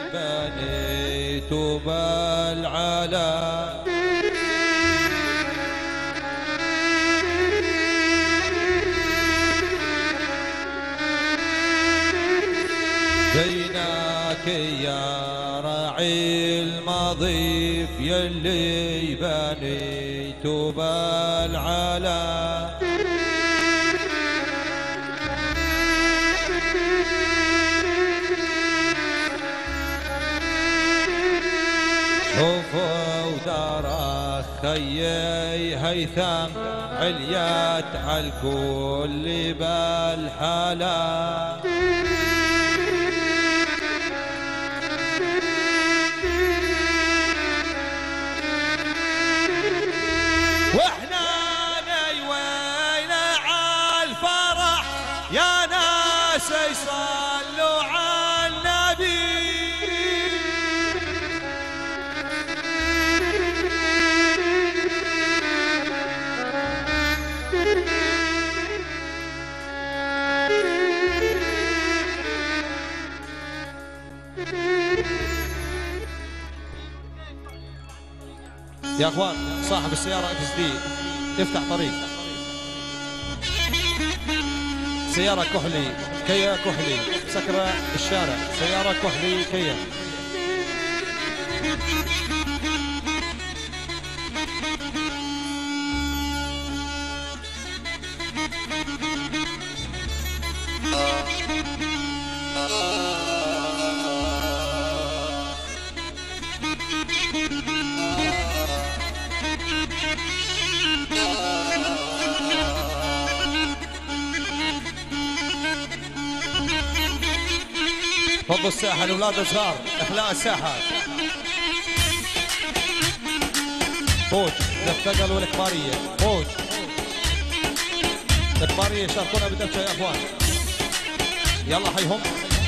بنيت بالعلا بينك يا راعي المضيف يلي بنيت بالعلا شوفوا دار خيي هيثم عليت عالكل بالحلا واحنا نيوينا عالفرح يا ناس يصلوا عالنبي يا اخوان صاحب السيارة اكس دي يفتح طريق سيارة كحلي كيا كحلي سكرة الشارع سيارة كحلي كيا فضوا الساحة الأولاد صغار إخلاء الساحة فوج للثقل والكبارية فوج الكبارية شاركونا بدبشة يا أخوان يلا حيهم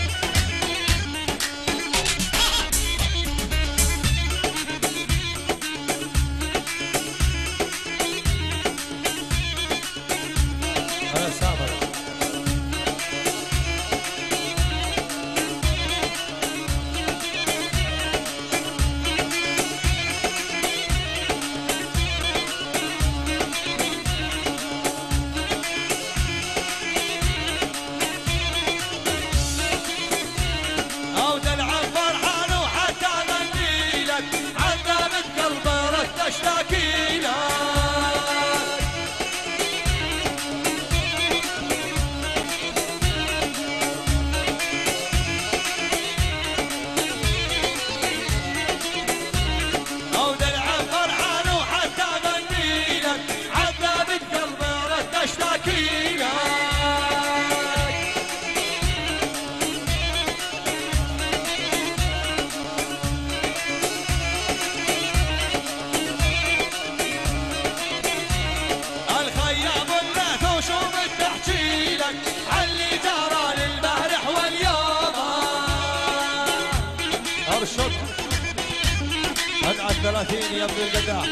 ارشد ادعى 30 يا ابن القداح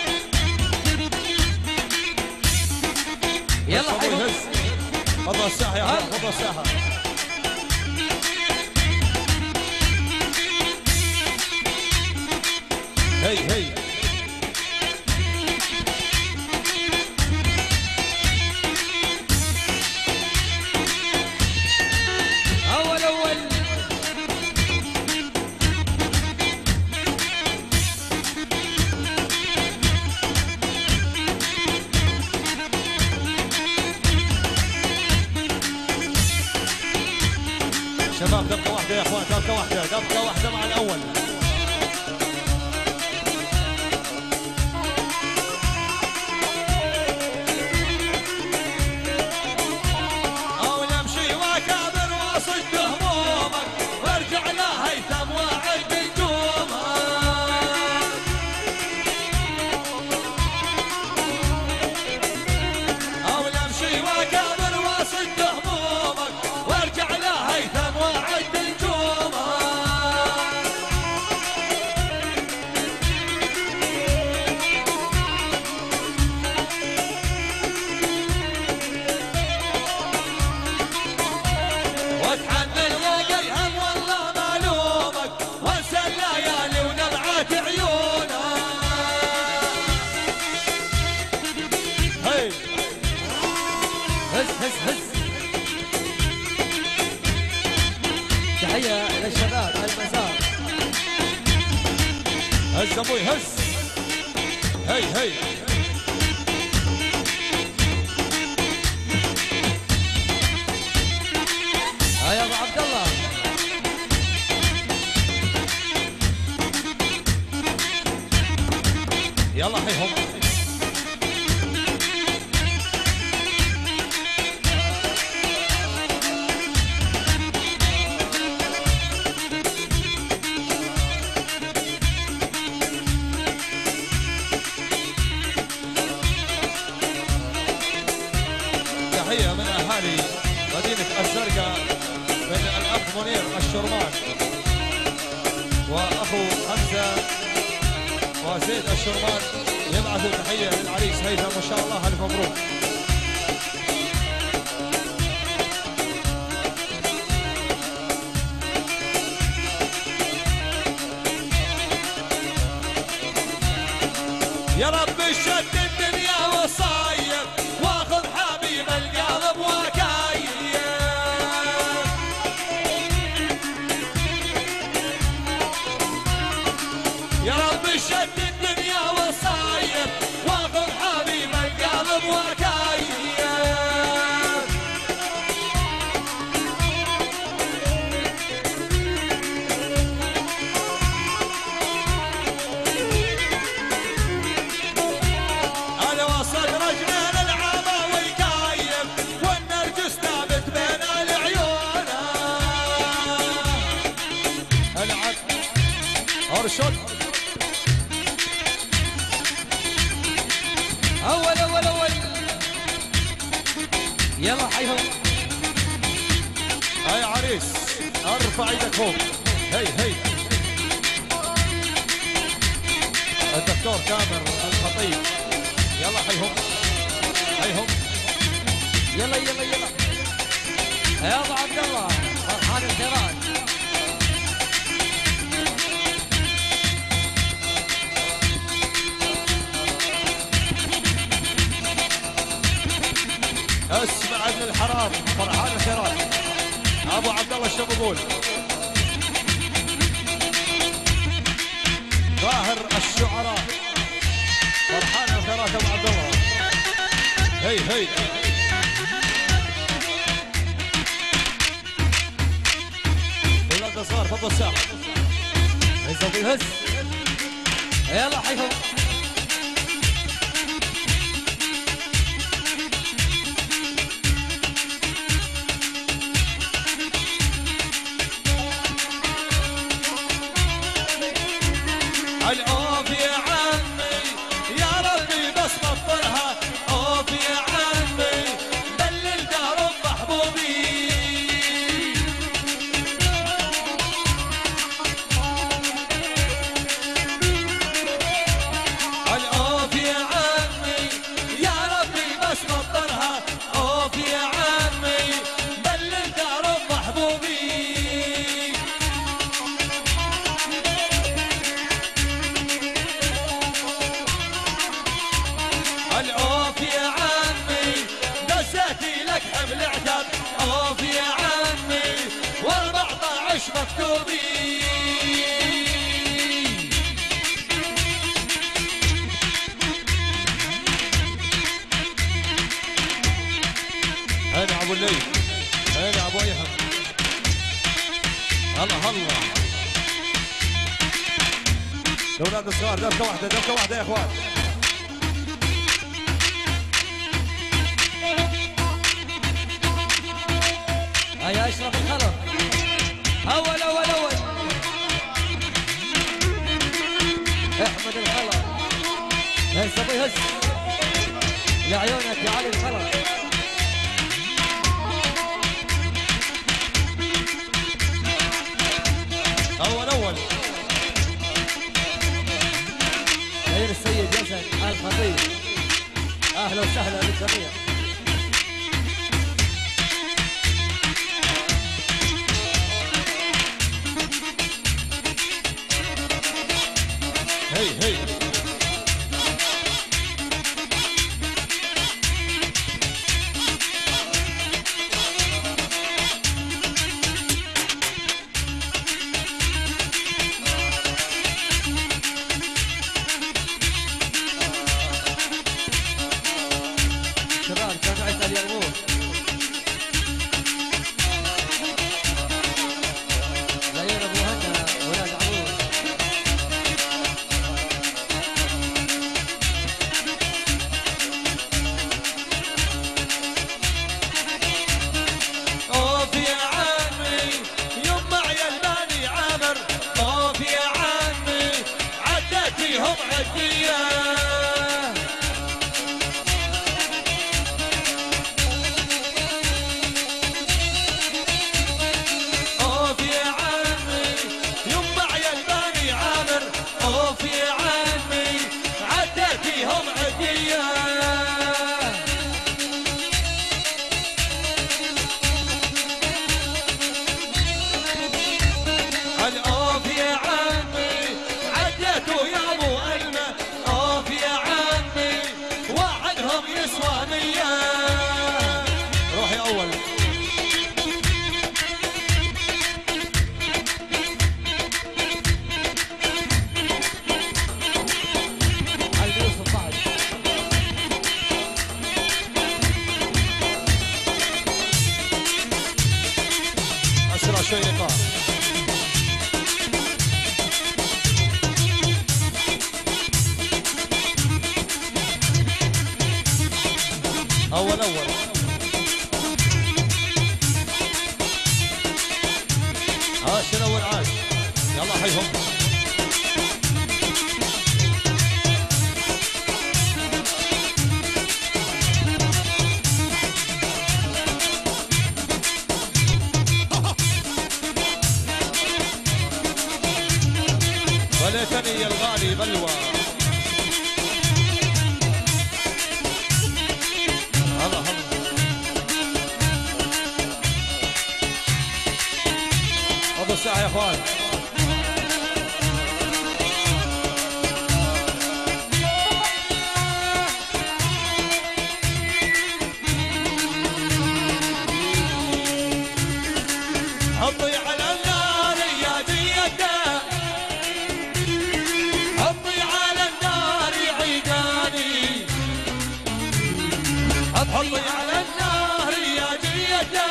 يلا حيهم فضل الساحه يا اخوان فضل الساحه هي هي شباب دقة واحدة يا اخوان دقة واحدة دقة واحدة مع الأول أو نمشي وكابر وصد همومك وارجع له هيثم واعد نجومك أو نمشي وكابر وصد همومك وارجع له هيثم واعد نجومك الشباب المزار. هز ابوي هز. هي هي يا ابو عبد الله. يلا حيهم. تحية من أهالي مدينة الزرقاء من الأخ منير الشرمان وأخو حمزة وزيد الشرمان، يبعثوا تحية للعريس هيثم وإن شاء الله ألف مبروك. يا رب شد الدنيا وصاير واخذ حبيب القلب وكاير. يا رب شد الدنيا وصاير واخذ حبيب القلب وكاير. ارشد اول يلا حيهم. هاي عريس ارفع ايدك فوق. هي هي الدكتور كامل الخطيب. يلا حيهم حيهم. يلا يا ابو عبد الله فرحان الخيرات. اسمع ابن الحرام فرحان الخيرات ابو عبد الله الشبابول. ظاهر الشعراء فرحان الخيرات ابو عبد الله. هي هي ولاد الصغار فضل الساحه. هز يلا حيهم. الأوف يا عمي يا ربي بس مطرها. أوف يا عمي دلل دار محبوبي. الأوف يا عمي يا ربي بس مطرها. أوف يا عمي دلل دار محبوبي. العوف يا عمي دزيتي لك حمل عتاب. عوف يا عمي وال14 مكتوبي. هنا ابو الليل هنا ابو ايهم. الله الله اولاد الصغار دفكه واحده يا اخوان. هيا اشرف الخلق. اول احمد الخلق. هز ابوي هز لعيونك يا علي الخلق. اول غير السيد يزن الخطيب. اهلا وسهلا بالجميع. هي اول اول. شنو اول عاش. يلا حيهم. وليتني يا الغالي بلوى. الله الله. ابو الساعه يا اخوان. حطي على النار يا جيده، حطي على النار عيداني، حطي على النار يا جيده،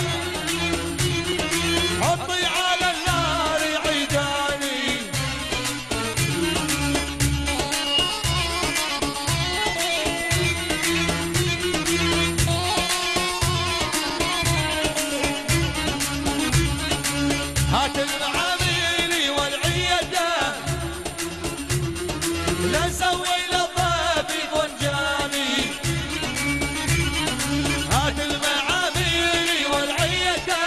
حطي على النار عيداني. هات المعاميلي والعيده، لا نسوي للضيف فنجاني. هات المعاميلي والعيده،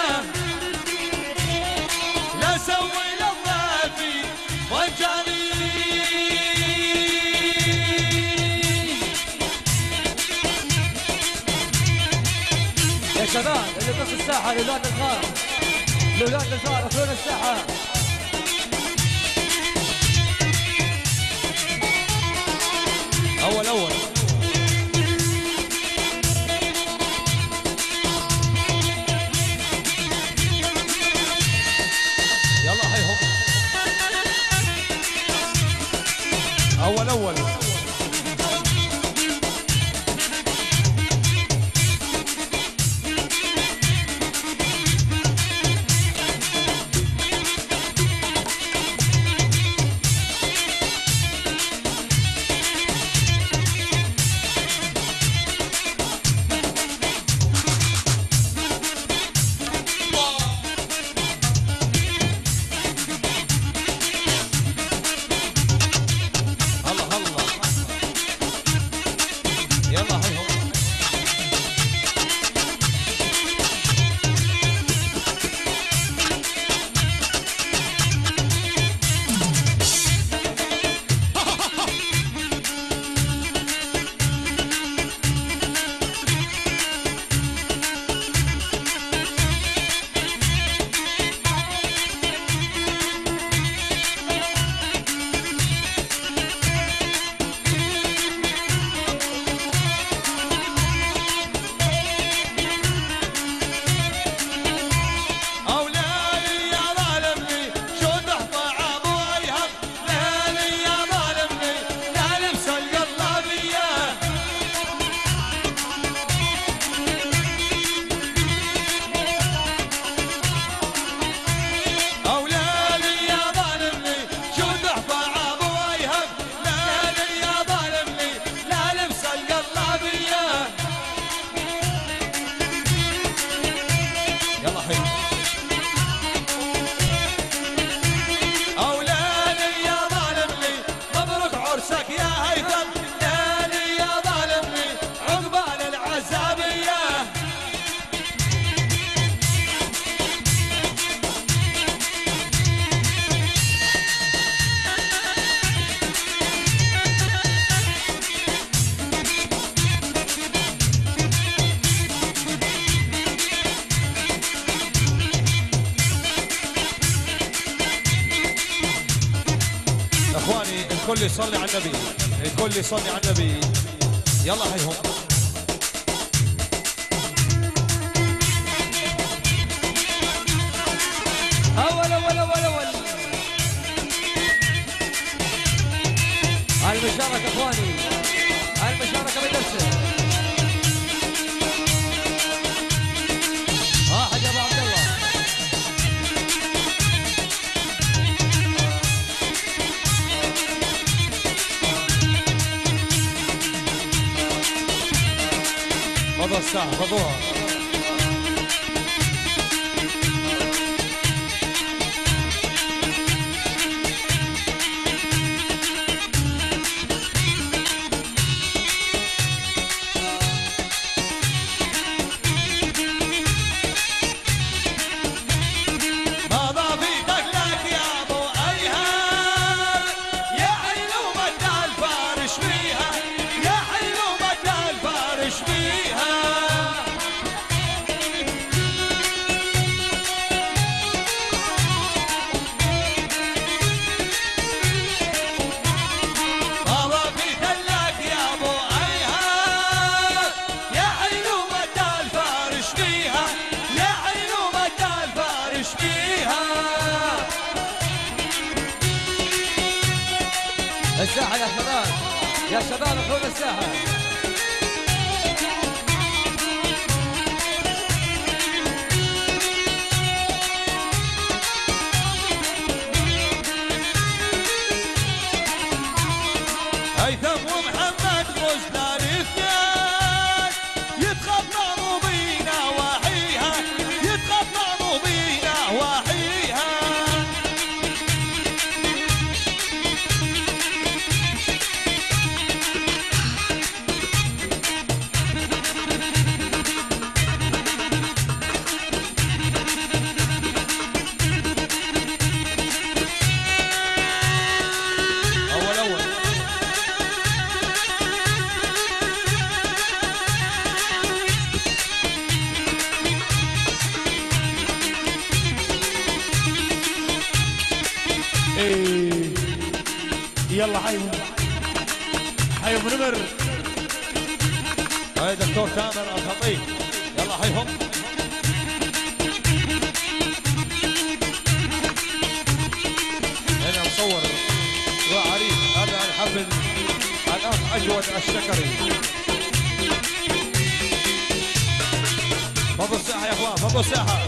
لا نسوي للضيف فنجاني. يا شباب اللي نص الساحه لولاد الغار، لولاد الغار اخذون الساحه. اول اول. يلا حيهم. اول اول. يلا حيهم. الكل يصلي على النبي، الكل يصلي على النبي. يلا حيهم. اول اول اول اول. المشاركة اخواني، المشاركة بنفسه. واحد يا ابو عبد الله. بابا الساعة بابوها. الساحة يا شباب، يا شباب اخونا الساحة. هيثم ومحمد غزلان اثنين يتخطروا بينا واحيها، يتخطروا بينا واحيها. ايه يلا حيهم حيهم نمر. هاي دكتور تامر الخطيب، يلا حيهم. هنا مصور وعريس، هذا الحفل الاخ اجود الشكري. بابو الساحه يا اخوان، بابو الساحه.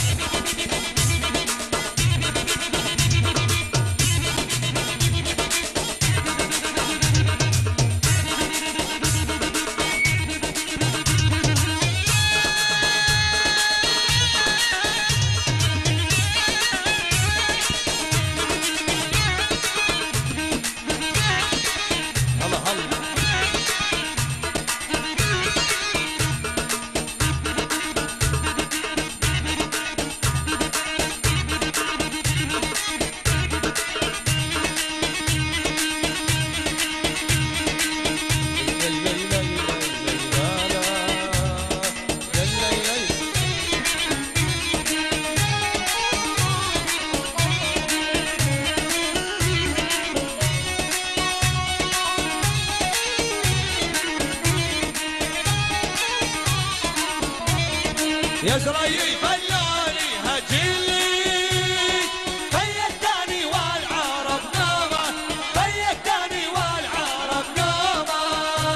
يا زرايي فلاني هجلي فيكتاني والعرب نومه، فيكتاني والعرب نومه.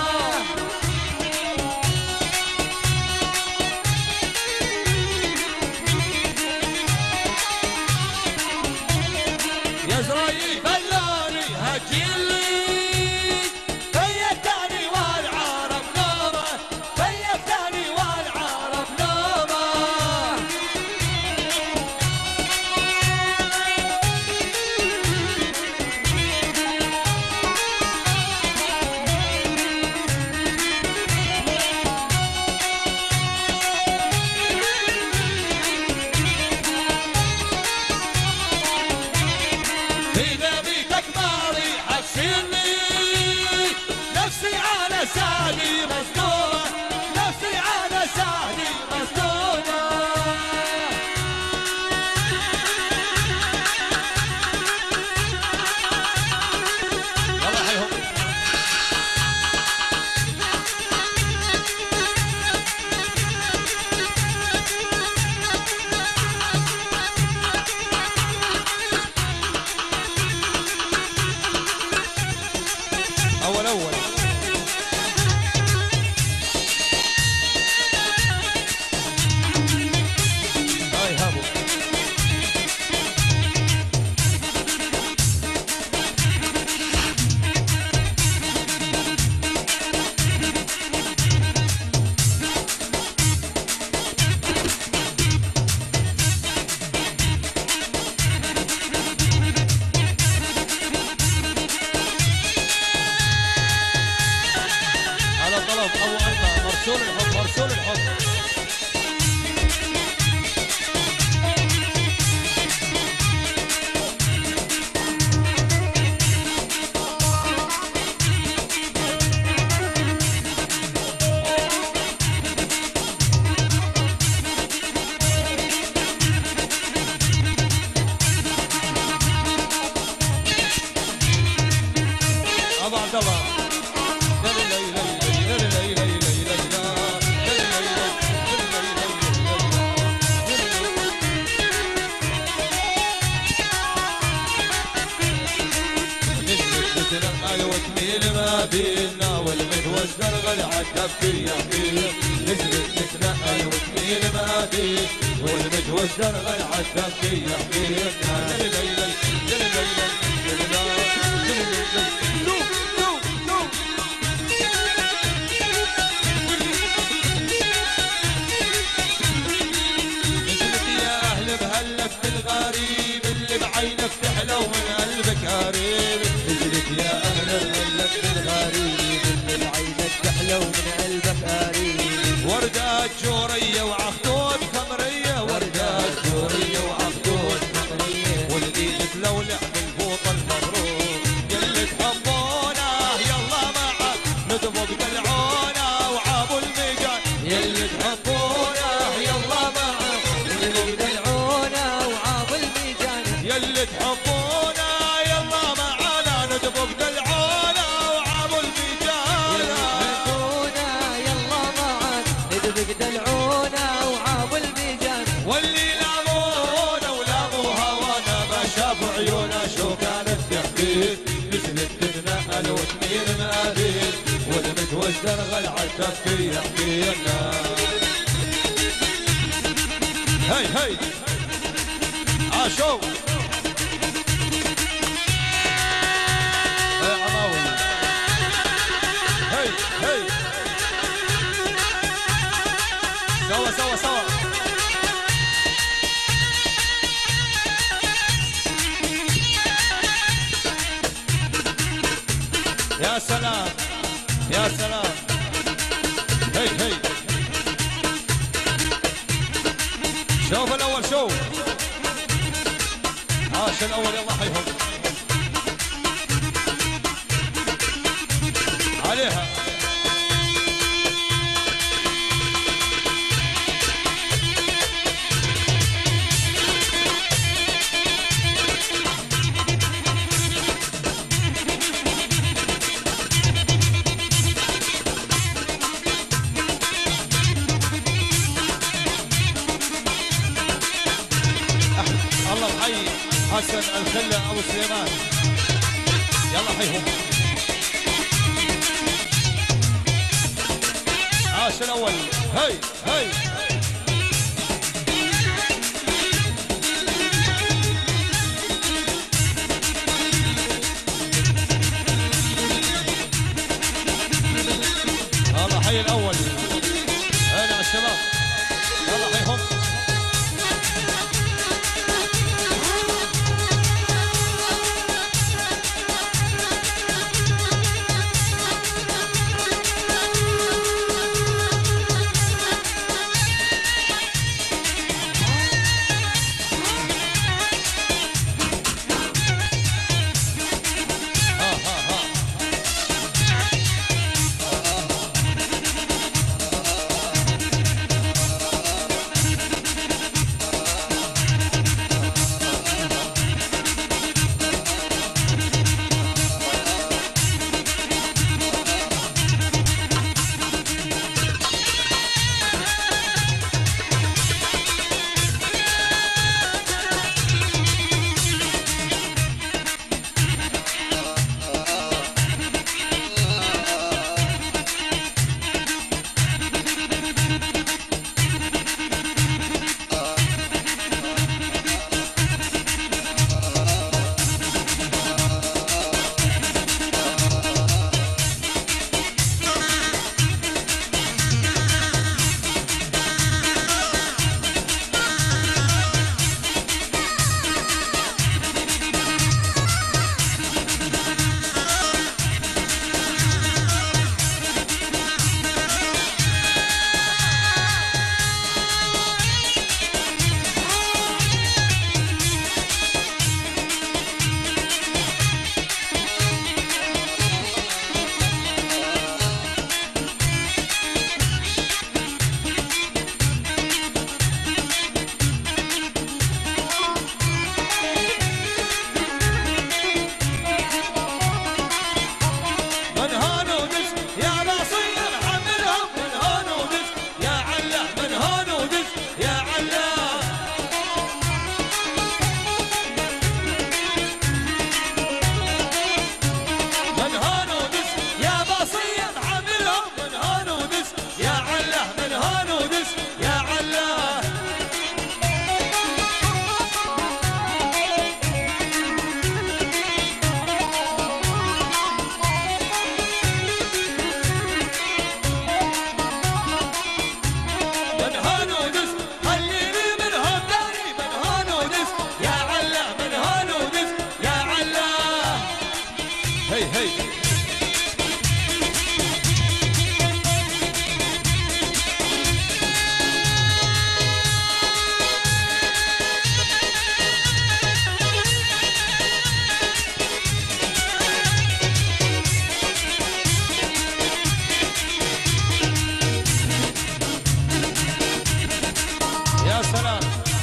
يا زرايي فلاني هجلي فيكتاني والعرب نومه، فيكتاني والعرب نومه. إذا بيتك ماضي حسيني نفسي على سعدي مصدومة، نفسي على سعدي مصدومة. يلا حيهم. وتميل ما فينا والمتوزر غل عالتفكير يحكي نزلت نتنقل وتميل ما فينا والمتوزر غل عالتفكير يحكي الغريب اللي بعينك تحلو من قلبك قريب نزلت يا أهل الغلك بالغريب اللي بعينك تحلو من قلبك قريب وردات جورية وعخدود خمرية وردات جورية وعخدود خمرية واللي تلولع بالفوط المبروك يلي تحبونا يلا معك نطبق دلعونا وعابو الميقات يلي تحبونا يلا معك نطبق دلعونا يلي تحبونا يلا معانا ندبق دلعونا وعابو البيجانا يلا معانا ندبق دلعونا وعابو البيجانا واللي لامونا ولامو هوانا ما شافوا عيونا شو كانت تحكي نزلت تتنقل وتميل مقابل والمتوزر غلع التفكير يحكي لنا هي هي عاشو هي سوا سوا سوا يا سلام يا سلام هي شوف الاول شوف عاش الاول يلا حيهم عليها الله يحيي حسن الخله ابو سليمان يلا حيهم عاش الاول هي الله حي الاول هلا الشباب يلا حيهم هي هي يا سلام.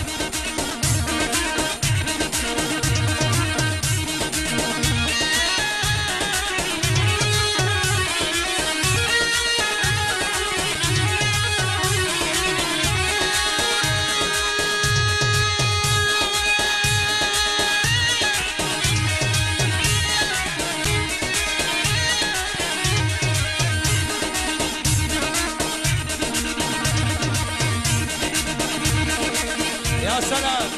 يا سلام.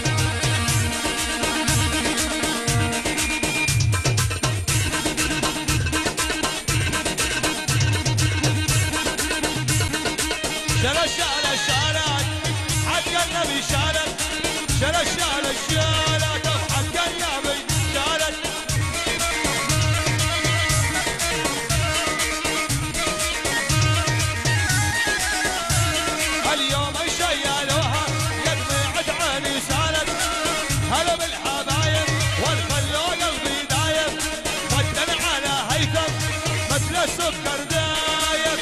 شالت حق النبي شالت، شالت حق النبي شالت. اليوم شيالوها يدمع عيني سالت، هلا بالحبايب والخلوا قلبي دايب، ودن على هيثم مثل السكر دايب.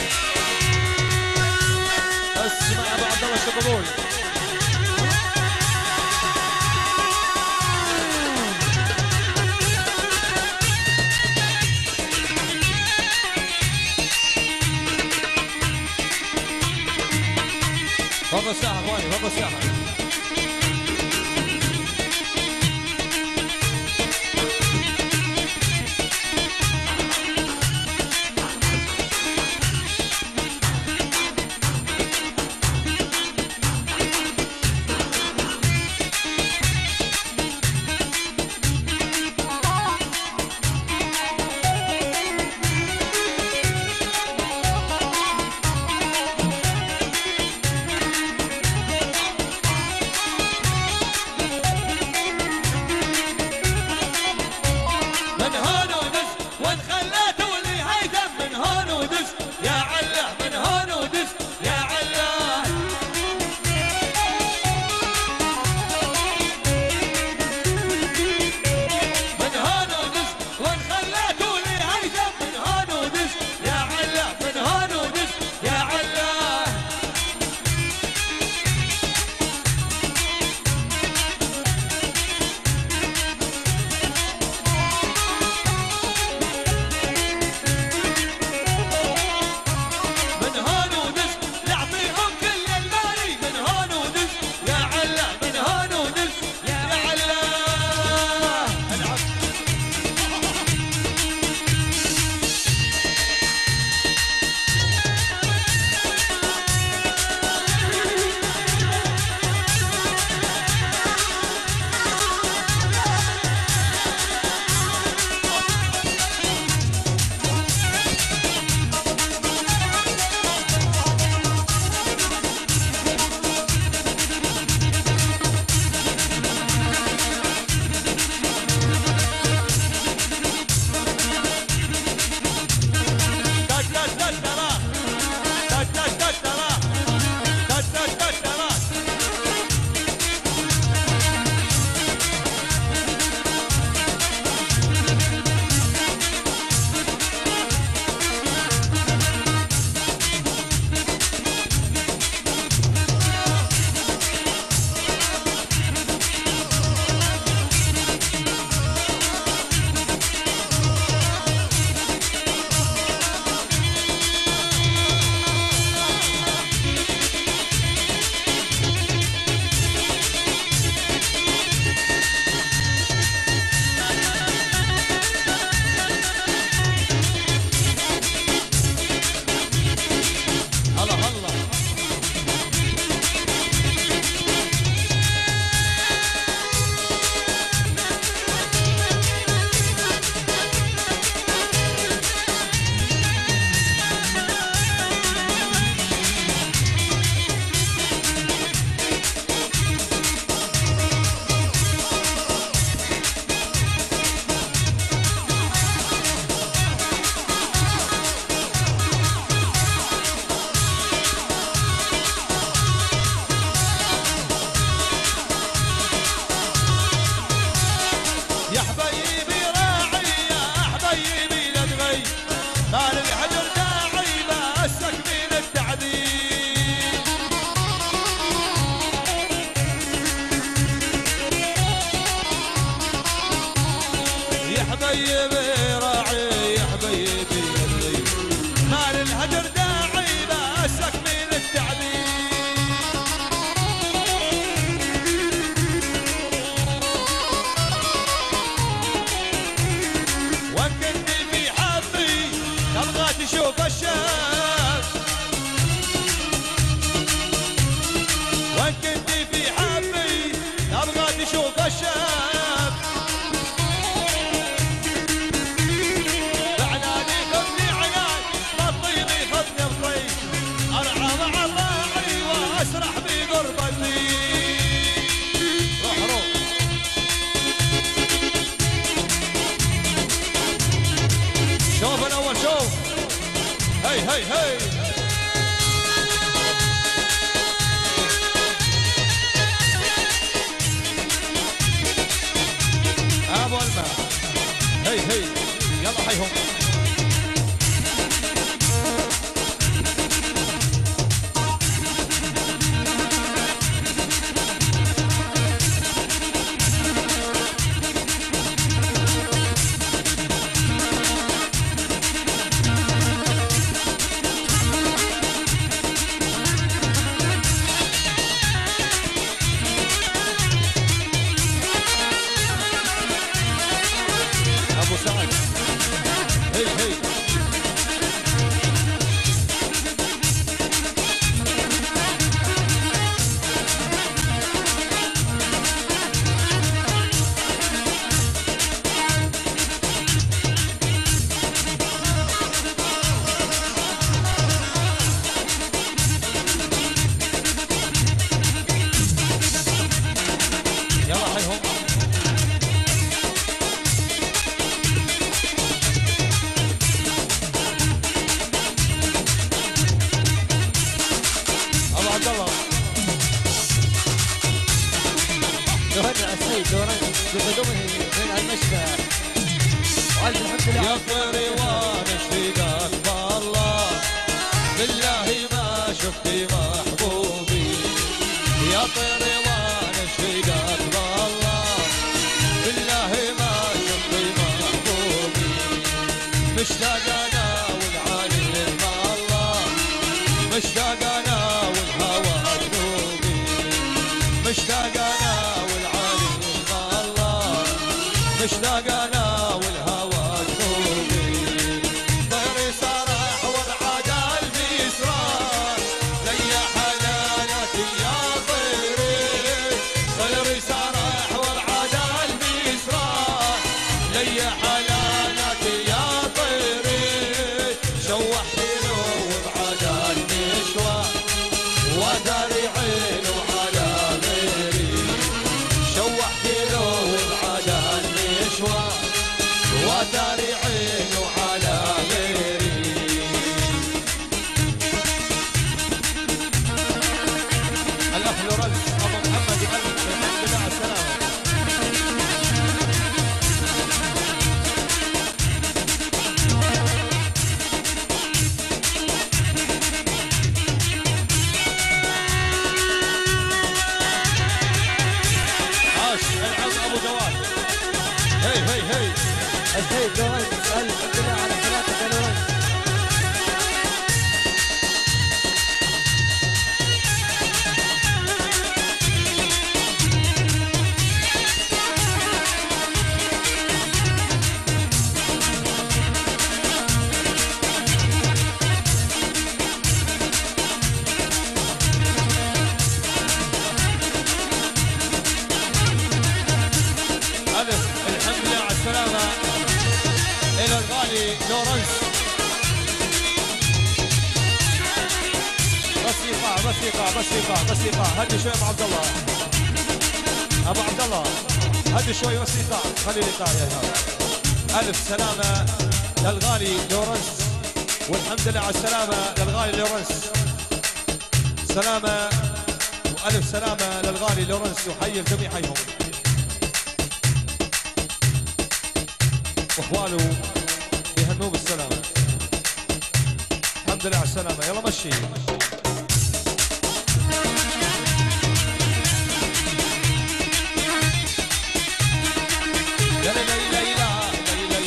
اسمع ابو عبد الله شقبول. فوق الساحه اخواني، فوق الساحه. حبيبي راعي يا حبيبي يلي ما للهجر داعي باسك من التعبير وان كنت في حظي تبغى تشوف الشمس وان كنت في حظي تبغى تشوف الشمس اسرح بغربتي روح شوف الاول شوف هي هي هي ابو الماء هي هي يلا حيهم يا طيري وانا اشهدك بالله بالله ما شفتي محبوبي يا طيري وانا اشهدك بالله بالله ما شفتي محبوبي مشتاق انا والعالي مع الله مشتاق انا والهوى جنوبي مشتاق انا والعالي مع الله مشتاق انا وداري عينه على غيري الاخ لورنس ابو محمد يعلم الحمد لله على السلامه عاش العم ابو جواد هي هي هي السيد لورنس الحمد لله على سلامتك يا لورنس الحمد لله على السلامة إلى الغالي لورنس بس يقع بس يقع بس يقع بس يقع هدي شوي أبو عبد الله أبو عبد الله هدي شوي بس يقع خلي الإيقاع يا هذا ألف سلامة للغالي لورنس والحمد لله على السلامة للغالي لورنس سلامة وألف سلامة للغالي لورنس وحي الجميع حيهم واخواله يهنوه بالسلامة الحمد لله على السلامة يلا مشي يا ليلى ليلى ليلى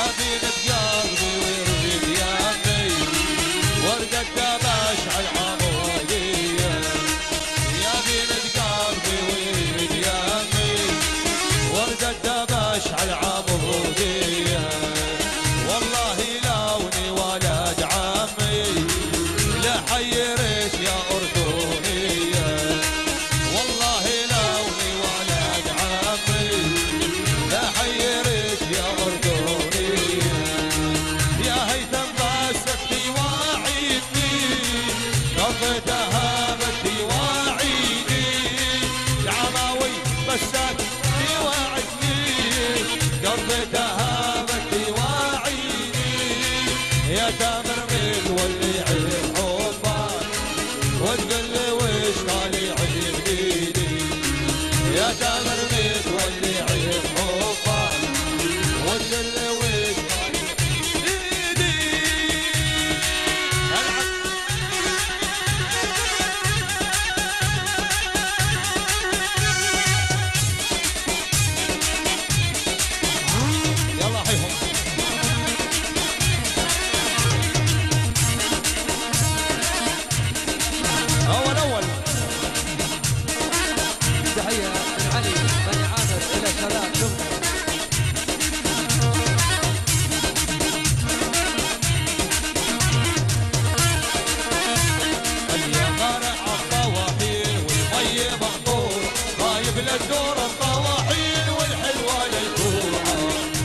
بينت قلبي ويريد يمي وردة دبش على العمودية يا بينت قلبي ويريد يمي وردة دبش على العمودية والله لوني ولد عمي لا حيرش يا أردنية والله لوني ولد عمي لا حيرش يا أردنية يا هيثم بسكتي واعيدني قضيتها بدي واعيدي يا عماوي بسكتي واعدني قضيتها بدي واعيدي يا تامر متولي عيد حبك وتقول لي وش طالع بايدي يا تامر متولي عيد حبك وتقول لي وش طالع بايدي يلا حيهم أول تحية من علي بني عامر إلى شباب لبنان. اليمارع الطواحين والمي مقطوع غايب للدور الطواحين والحلوة للكوعة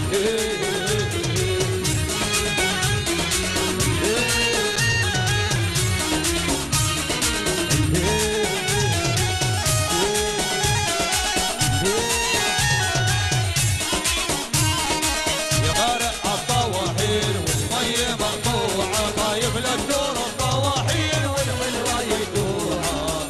يمارع الطواحين والمي مقطوعة غايب للدور الطواحين والحلوة للكوعة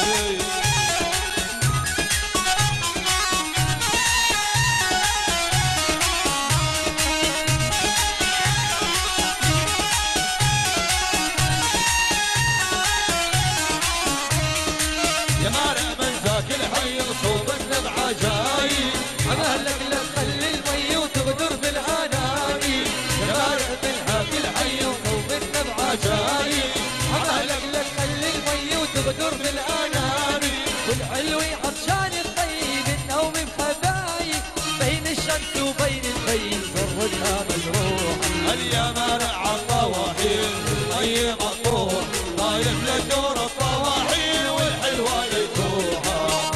يا مارع من ذاك الحي صوب النبعة جاي عمالك لا تخلي المي وتغدر بالعناني يا مارع من ذاك الحي وصوب النبعة جاي عمالك لا تخلي المي وتغدر بالعناني والحلو عطشان الطيب النوم بخبايب بين الشمس وبين البين سرتها مجروحة اليمارع الطواحين والمي مقطوع غايب للدور الطواحين والحلوة للكوعة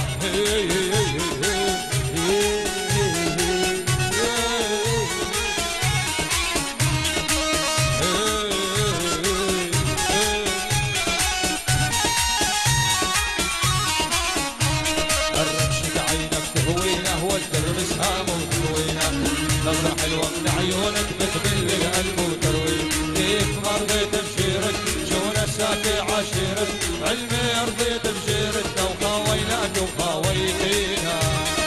الرمش بعينك تهوينه والترمس هامه وتهوينه نظرة حلوة من عيونك بتبل القلب وترويه كيف ما رضيت بشيرك شو نساك عاشرك علمي رضيت بشيرك وخاويناك وخاويتينا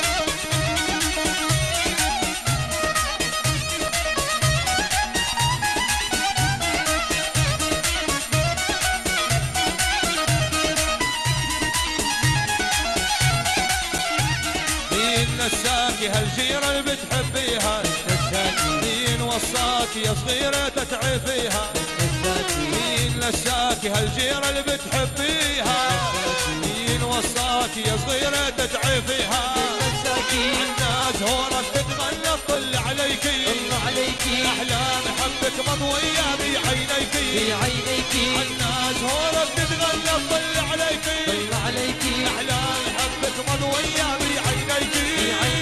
مين نساكي هالجيرة اللي بتحبيها مين وصاكي يا صغيرة تتعفيها مين نساكي هالجيرة اللي بتحبيها مين وصاكي يا صغيرة تتعفيها الناس هورك تتغنى طل عليكي أحلام حبك مضوية بعينيكي الناس هورك تتغنى طل عليكي أحلام حبك مضوية بعينيكي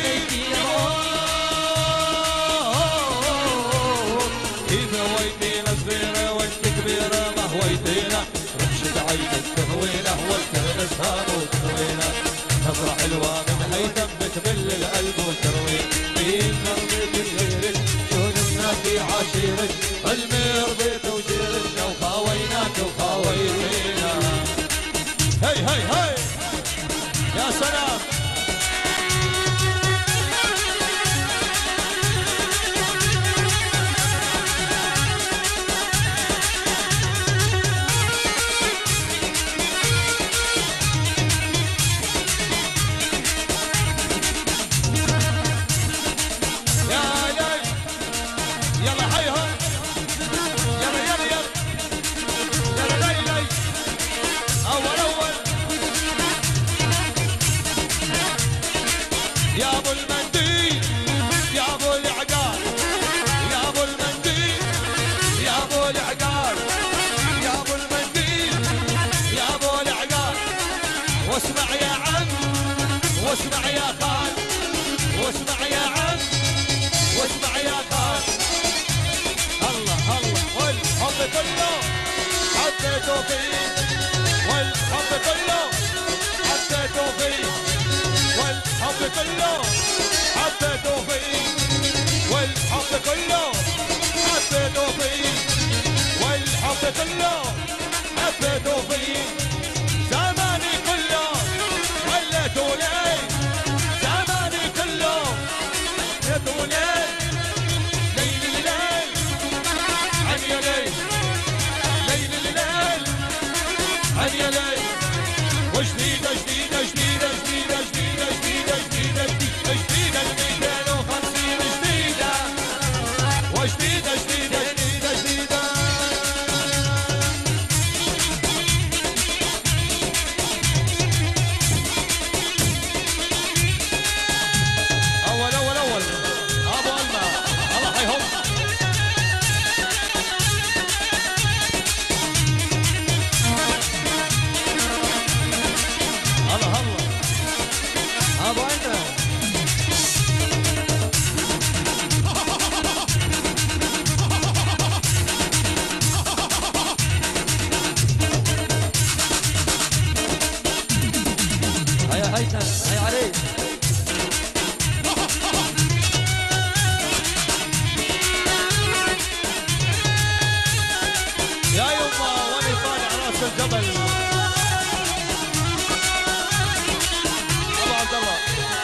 كيف هويتينا صغيرة وانت كبيرة ما هويتينا رمشت عينك تهوينا والترمس هامو تهوينا نظرة حلوة من هيثم بتبل القلب وتروي مين رضيت بغيرك شو نساكي عاشرك علمي رضيت وجيرك وخاويناك وخاويتينا هي يا سلام حبيته فيه والحب كله حبيته فيه والحب كله حبيته فيه والحب كله حبيته فيه والحب كله حبيته فيه زماني كله خليته لي زماني كله خليته لي ليل الليل عن يا ليل ليل الليل عن يا ليل وجديدة جديدة جديدة جديدة جديدة جديدة جديدة جديدة جديدة 250 جديدة وجديدة جديدة جديدة جديدة أول أول أول أبو ألمع الله حيهم الله الله ابو عنا هيا هيثم هيا عريس يا يما واني طالع راس الجبل ابو عبد الله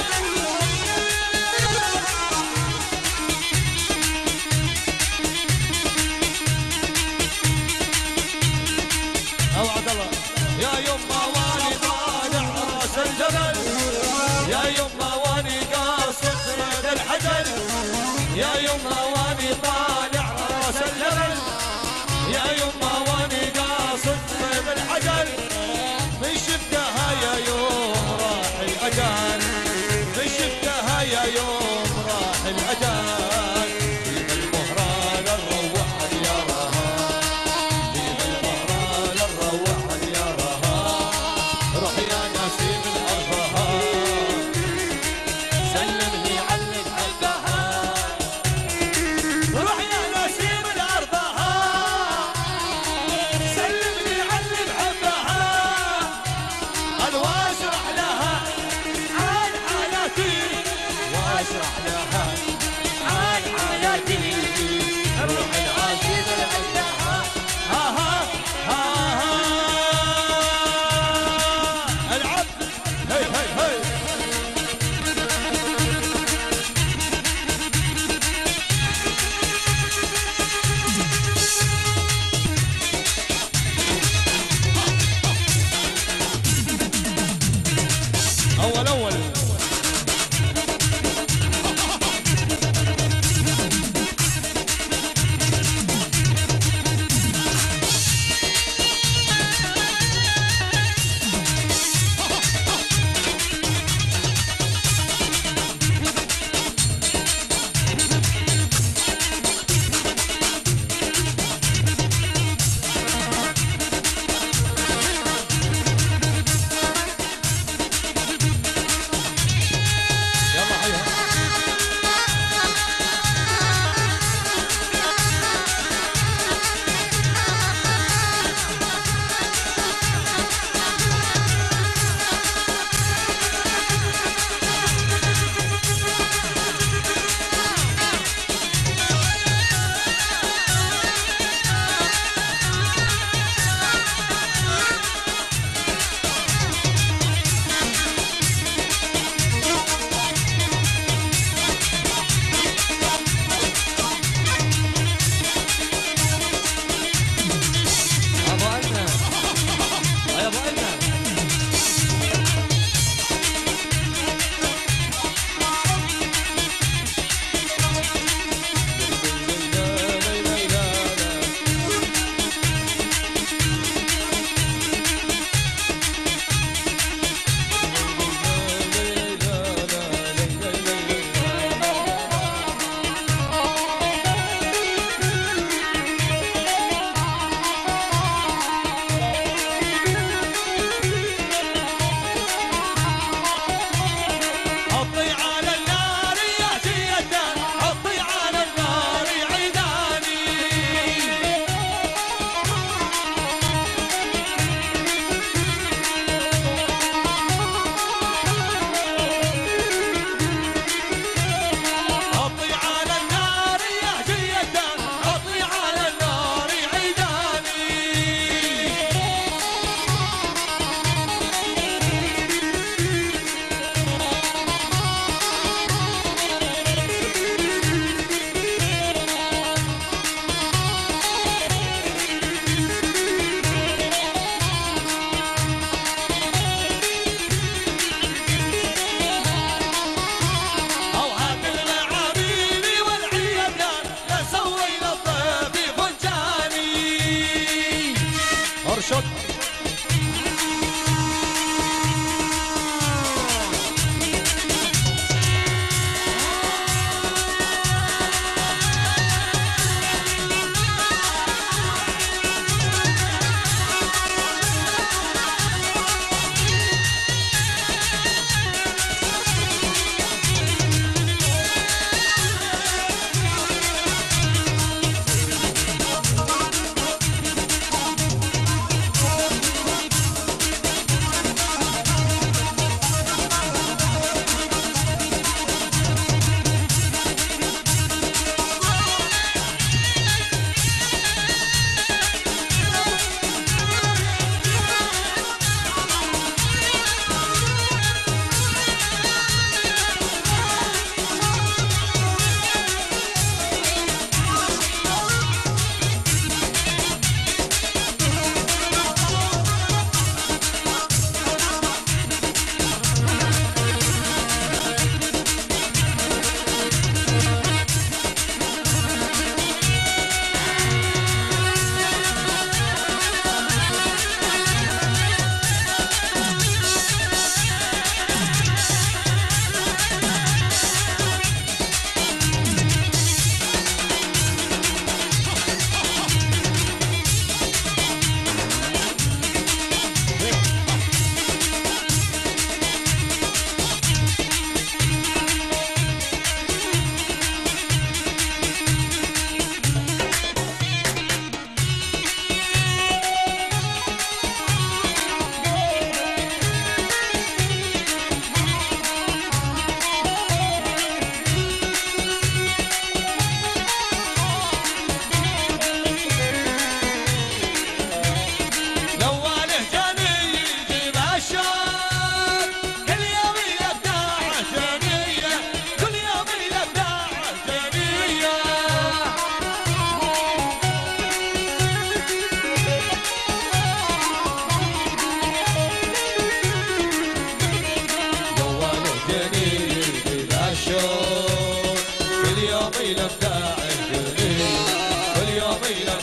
ابو عبد الله يا يما واني طالع راس الجبل يا يما واني قاصد رد الحجر يا يما واني طالع راس الجبل يا يما واني قاصد رد الحجر من شفتها يا يوم راح الاجل من شفتها يا يوم راح الاجل فيها المهران الروح يا رهان فيها المهران الروح يا رهان روح يا نسيم الارفهان سلم لي على اللي حبها روح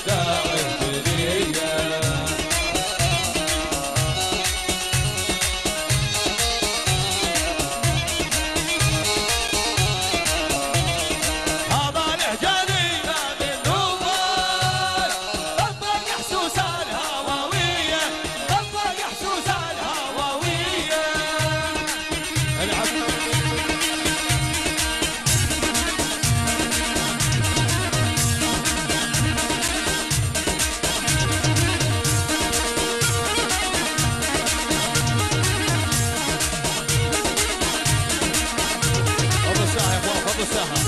داعي الجرية. هذا الإعجازي من نوبل طبق حسوس الهواوية، طبق حسوس الهواوية. العب فضل الساحة يا اخوان، فضل الساحة.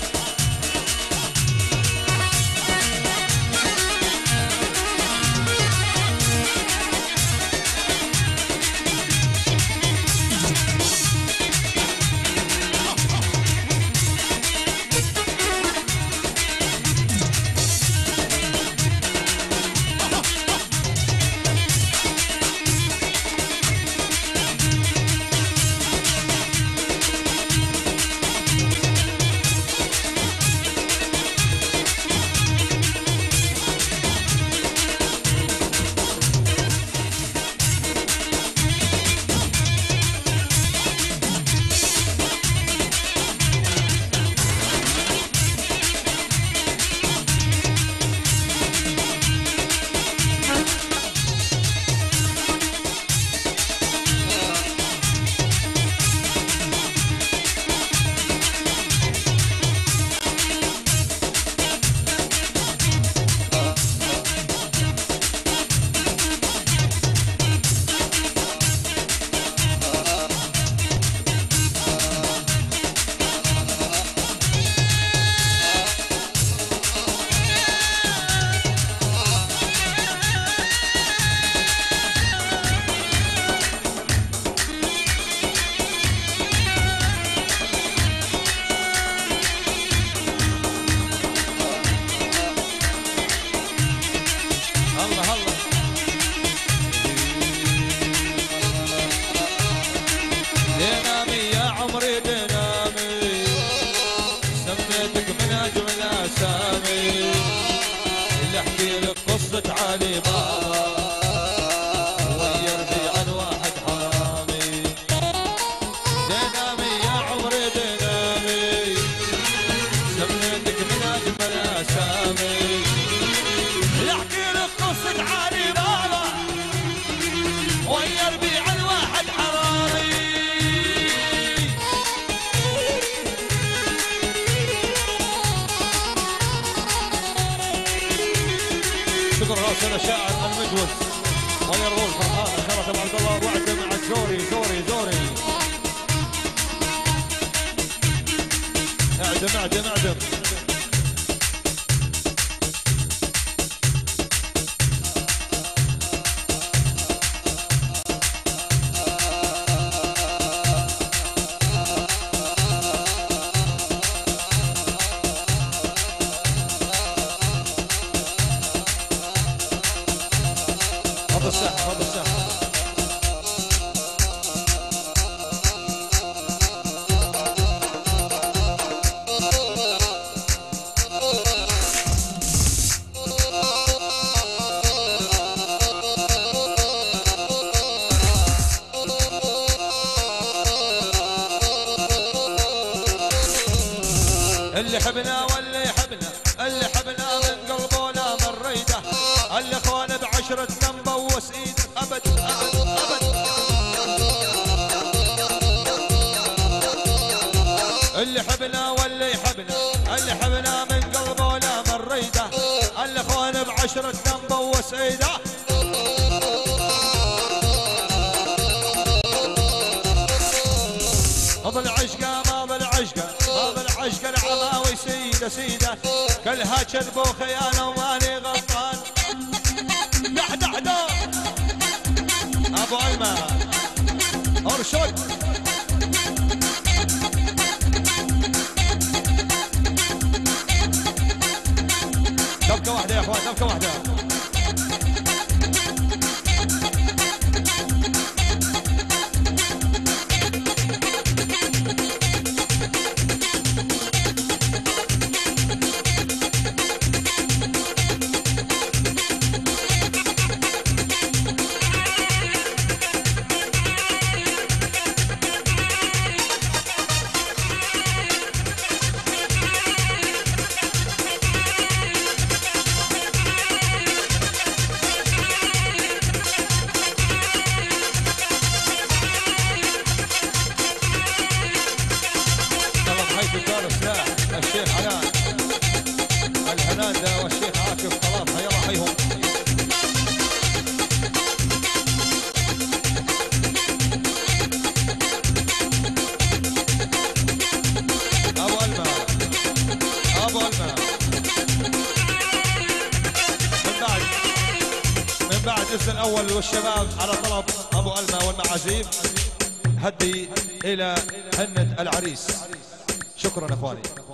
الله الله. دينامي يا عمري دينامي، سميتك من اجمل اسامي، اللي احكي لك قصة علي بابا ويرضي عن واحد حرامي. دينامي يا عمري دينامي، سميتك من اجمل اسامي، اللي احكي لك قصة علي بابا ويرضي عن واحد حرامي. شكر راسنا الشاعر المجوز ويرضي الفرحان خيرة ابو عبد الله وعد مع الزوري زوري زوري. اعدم اعدم اعدم. فضل الساحة فضل الساحة. اللي حبنا واللي حبنا، اللي حبنا من قلبنا من ريده، الاخوان بعشرتنا مبوس ايده ابد ابد ابد. اللي حبنا واللي حبنا، اللي حبنا من قلبنا من ريده، الاخوان بعشرتنا مبوس ايده. فضل عشقه ما بالعشقه، ما بالعشقه العماوي سيده سيده، كلها كذب وخيانه وماني غلطان. دحدحدو ابو ايمن ارشد. دبكه واحده يا اخوان، دبكه واحده. دكان سلاح الشيخ علاء الهنادة والشيخ عاكف خلاص هيا الله حيهم. ابو الماء من بعد الجزء الاول والشباب على طلب ابو الماء والمعازيم هدي الى هند العريس. شكرا اخواني.